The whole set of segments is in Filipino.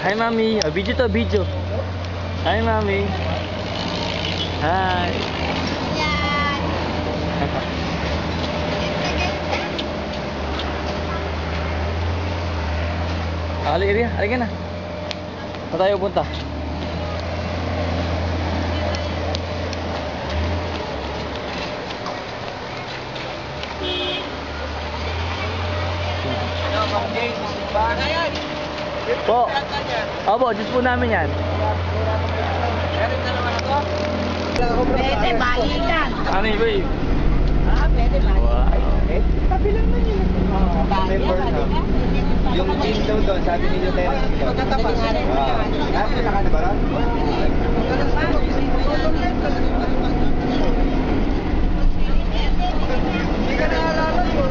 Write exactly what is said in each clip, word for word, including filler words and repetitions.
Hi, Mami. Oh, video to, video. Hi, Mami. Hi. Yan. Ali, Ria. Halika na. Saan tayo punta? Po. Opo, Diyos po namin yan. Pwede, balikan. Ano yun, babe? Ah, pwede, balikan. Eh, tabi lang man yun. Member na. Yung team daw doon, sabi ni Lieutenant Milo. Magkatapas. Ah, sila ka na ba ron? Hindi ka naalala yun.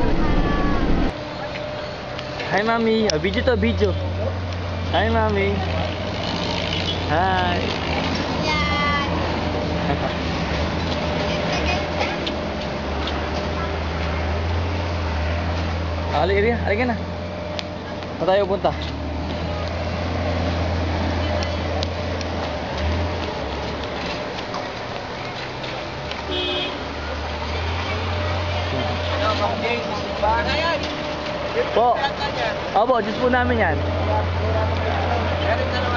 Hi, Mami. Oh, video to, video. Hi, Mami. Hi. Yan. Ali, Ria. Halika na. Saan tayo punta? Po. Opo, Diyos po namin yan.